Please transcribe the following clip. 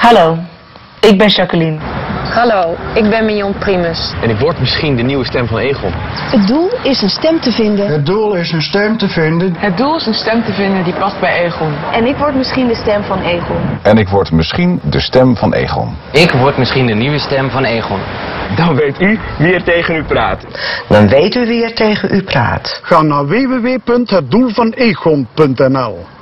Hallo, ik ben Jacqueline. Hallo, ik ben Mignon Primus. En ik word misschien de nieuwe stem van Egon. Het doel is een stem te vinden. Het doel is een stem te vinden. Het doel is een stem te vinden die past bij Egon. En ik word misschien de stem van Egon. En ik word misschien de stem van Egon. Ik word misschien de nieuwe stem van Egon. Dan weet u wie er tegen u praat. Dan weet u wie er tegen u praat. Ga naar www.hetdoelvanegon.nl